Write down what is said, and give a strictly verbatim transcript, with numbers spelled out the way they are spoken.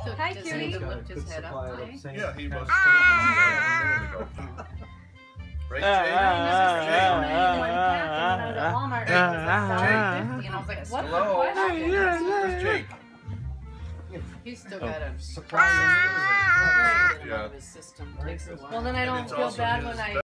So Hi, does cutie. he even lift his head up? Yeah, he was. Right, I Jake? And I was like, what the Hello? question? Where's Jake? He's still got a Surprise. right Yeah. out of his system. Takes a while. Well, then I And don't it's feel also bad his when I